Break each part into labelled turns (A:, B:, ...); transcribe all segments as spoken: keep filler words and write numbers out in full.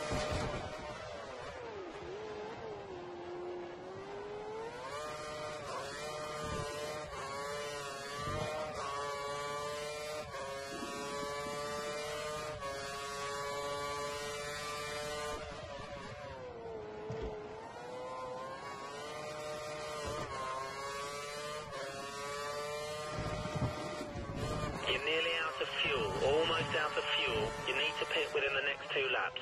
A: You're nearly out of fuel, almost out of fuel. You need to pit within the next two laps.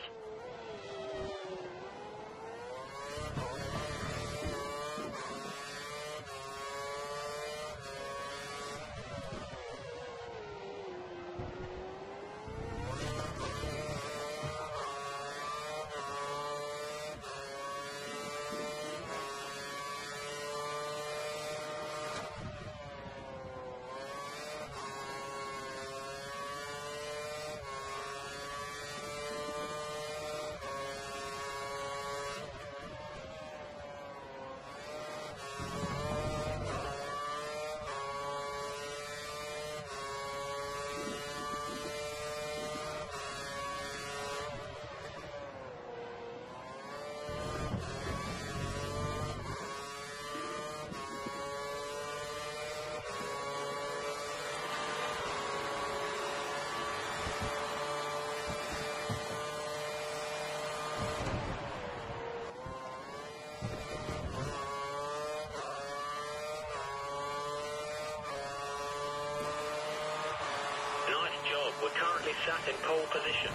A: We're currently sat in pole position.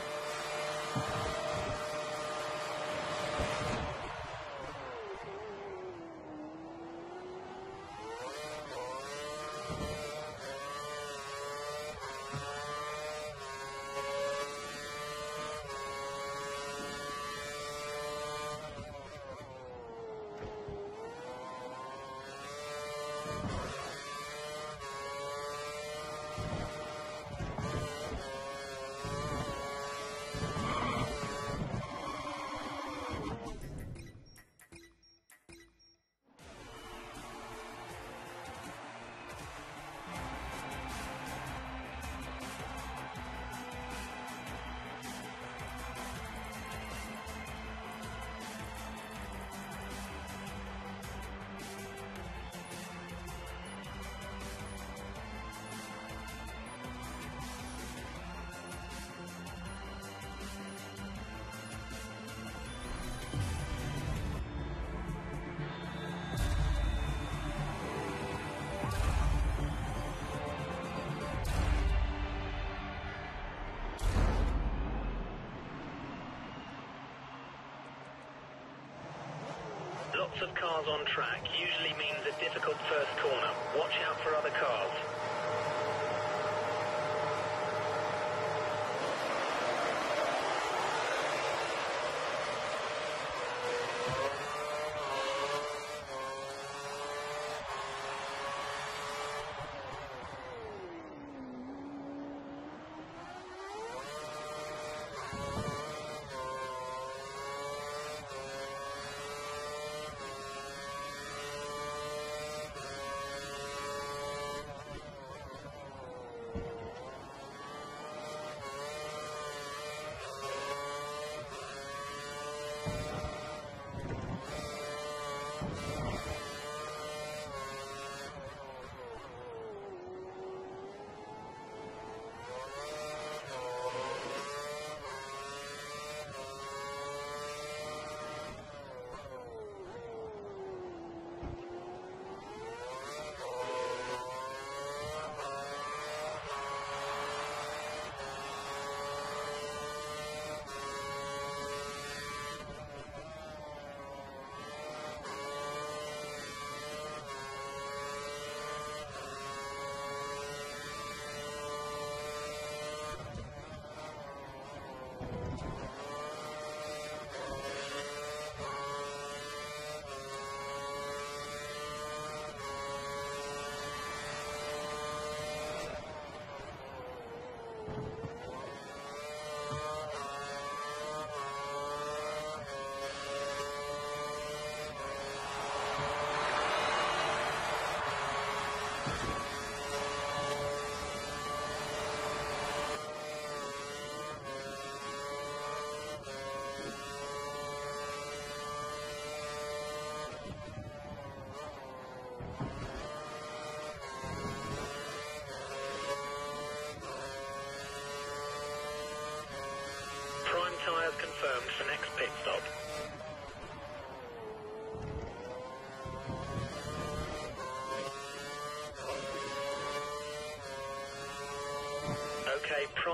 A: Lots of cars on track usually means a difficult first corner. Watch out for other cars.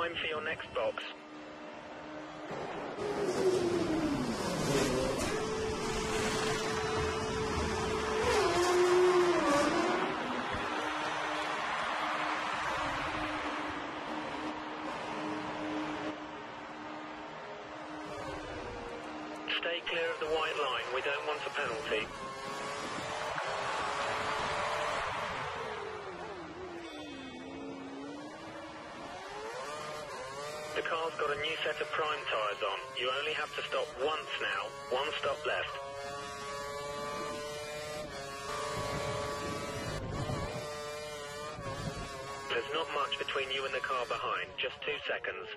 A: prime for your next box. Stay clear of the white line, we don't want a penalty. The car's got a new set of prime tyres on. You only have to stop once now, one stop left. There's not much between you and the car behind, just two seconds.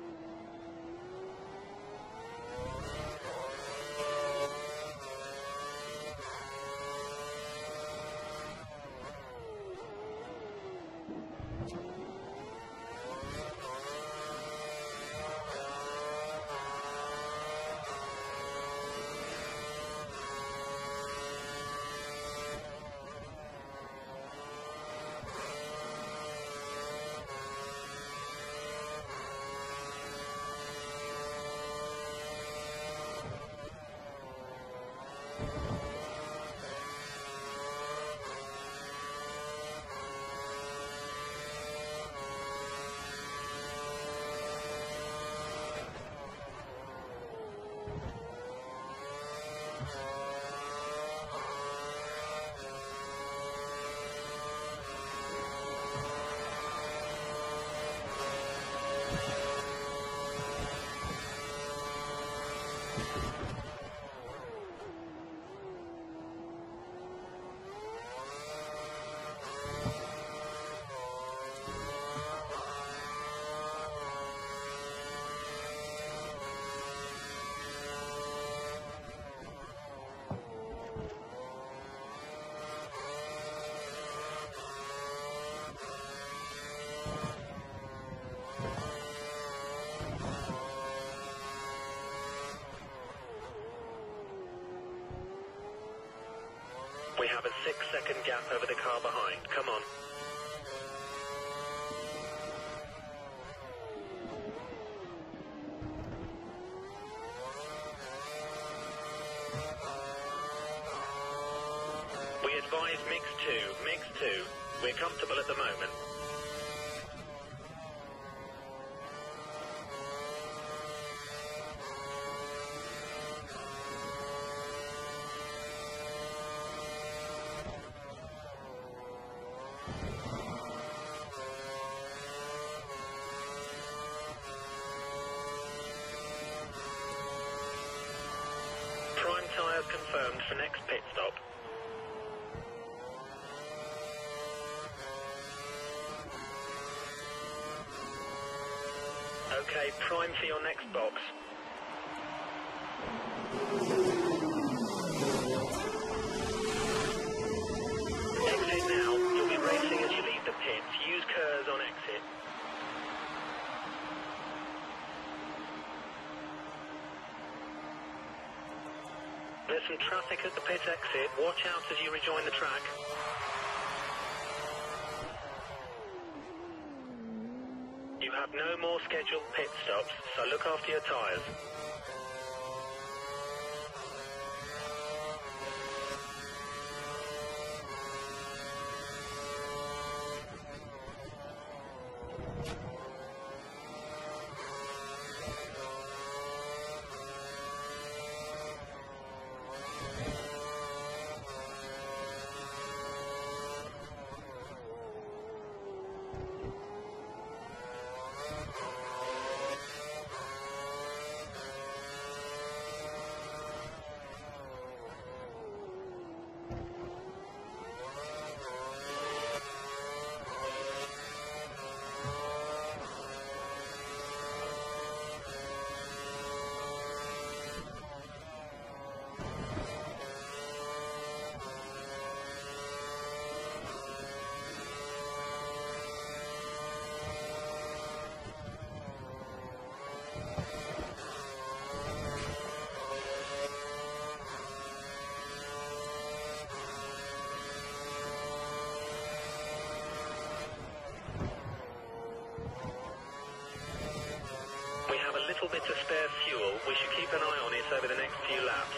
A: We have a six second gap over the car behind. Come on. We advise mix two, mix two. We're comfortable at the moment. Prime tyres confirmed for next pit stop. Okay, prime for your next box. Exit now. You'll be racing as you leave the pits. Use kerbs on exit. There's some traffic at the pit exit. Watch out as you rejoin the track. You have no more scheduled pit stops, so look after your tyres. bit of spare fuel. We should keep an eye on it over the next few laps.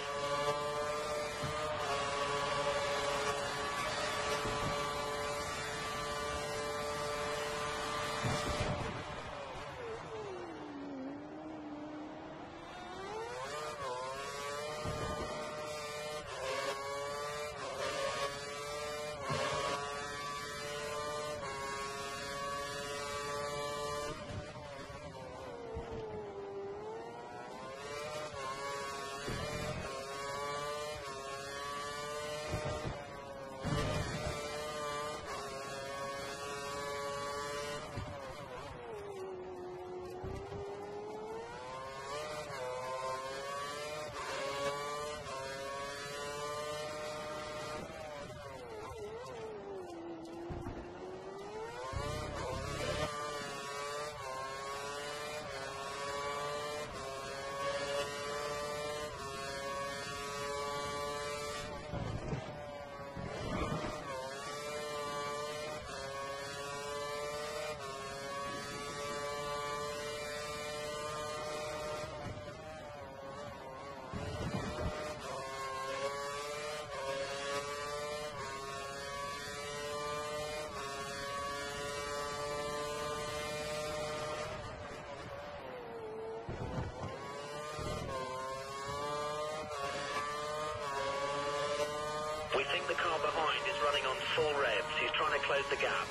A: We think the car behind is running on full revs. He's trying to close the gap.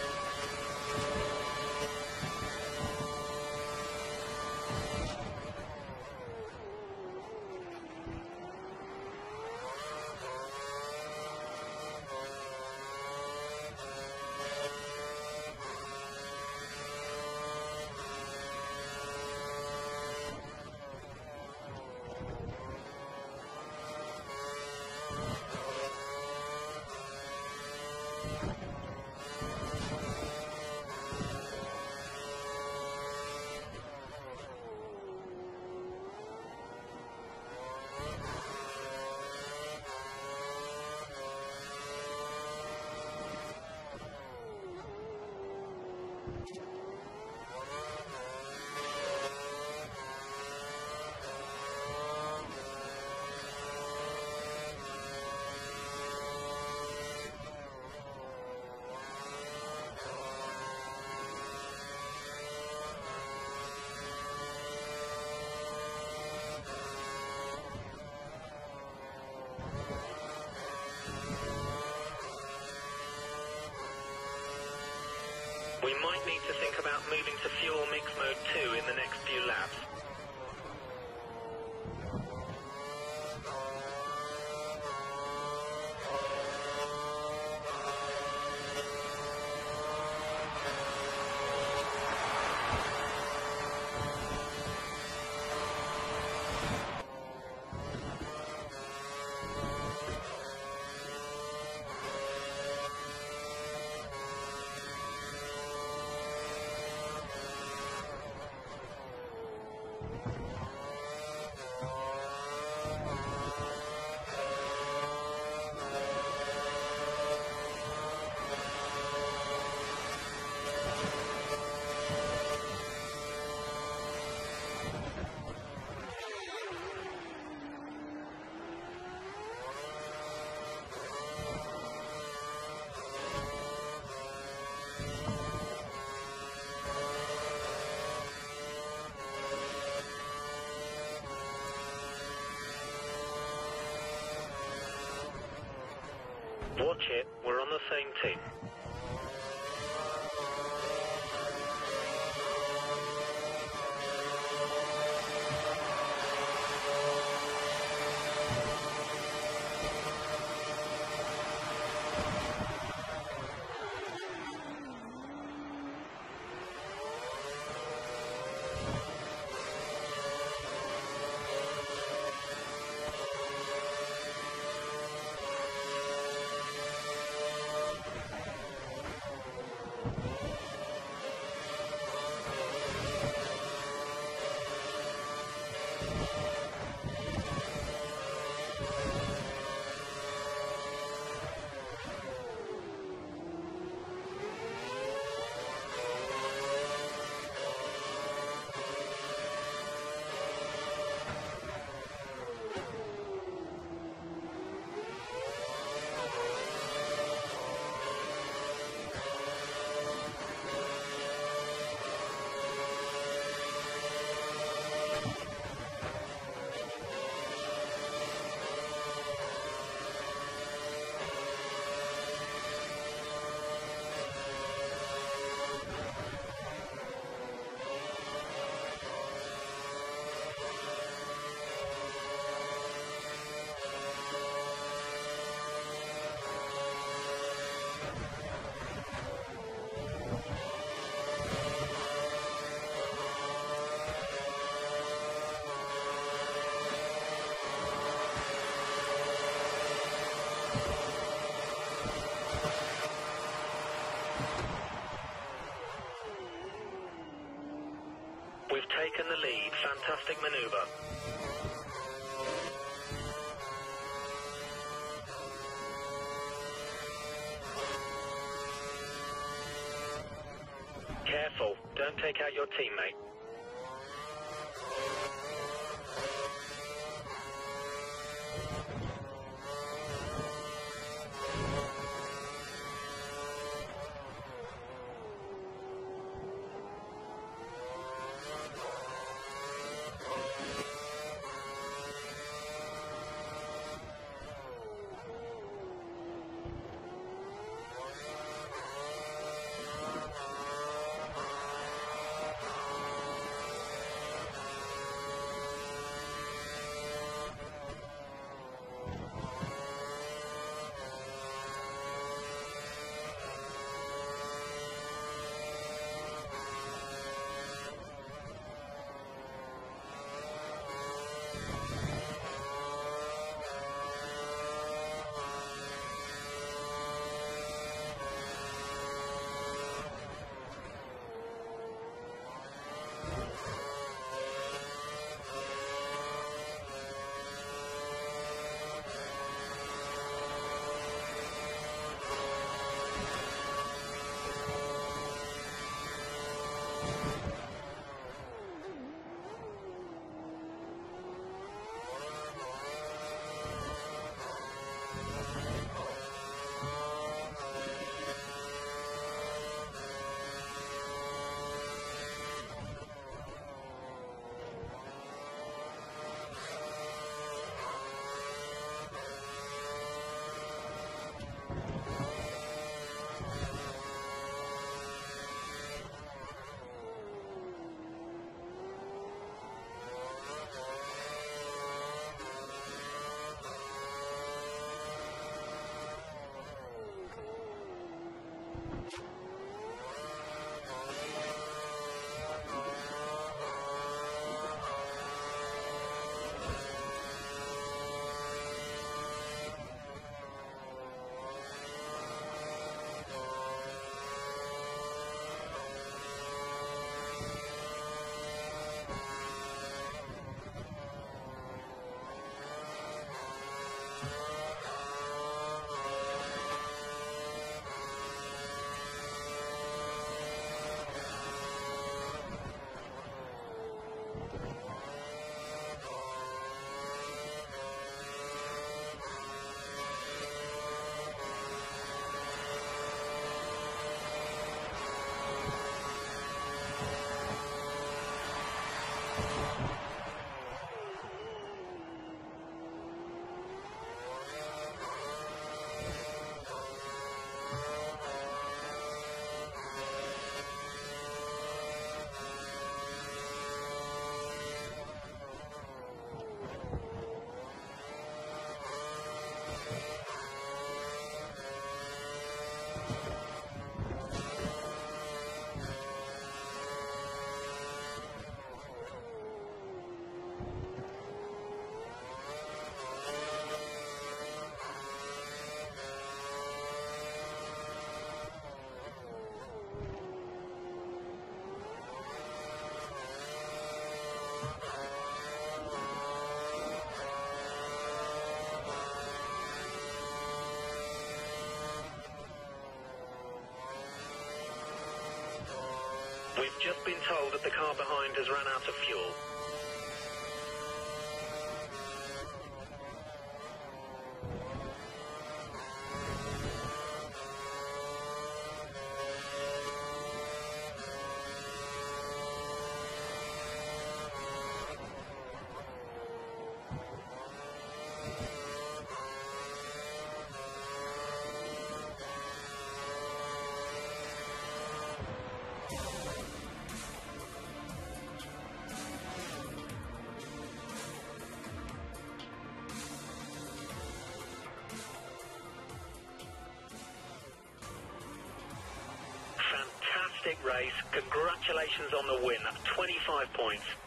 A: We might need to think about moving to fuel mix mode two in the next few laps. Watch it, we're on the same team. Careful, don't take out your teammate. We've just been told that the car behind has run out of fuel. Fantastic race. Congratulations on the win. That's twenty-five points.